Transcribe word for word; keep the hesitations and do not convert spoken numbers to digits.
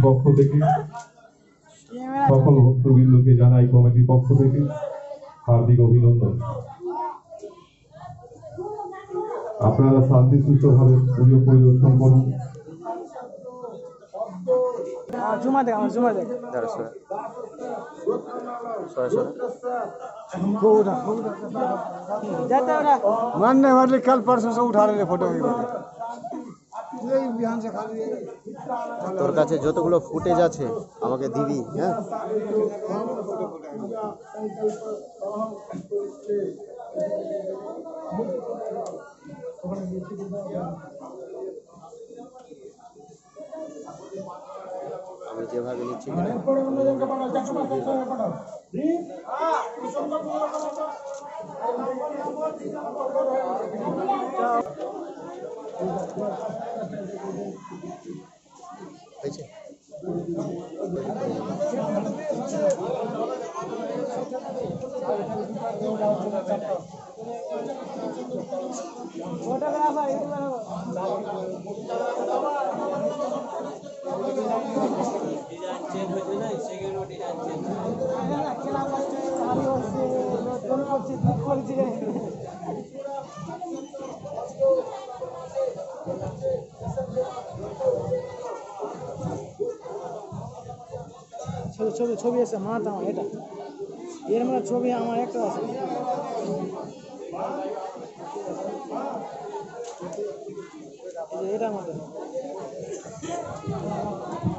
পক্ষ থেকে সকল ভক্তবৃন্দকে জানাই কমিটির পক্ষ থেকে হার্দিক অভিনন্দন। আপনারা শান্তি সুষ্ঠুভাবে পুজো পরিদর্শন করুন। জুমা দেখ আমার জুমা দেখ मानने वाले कल परसों से उठा रहे फोटो তোর কাছে যতগুলো ফুটেজ আছে আমাকে দিবি। হ্যাঁ, আমি যেভাবে নিচ্ছি হয়েছে। ছবি ছবি ছবি আছে মাথা আমার এটা এর মানে ছবি আমার একটা আছে এটা আমাদের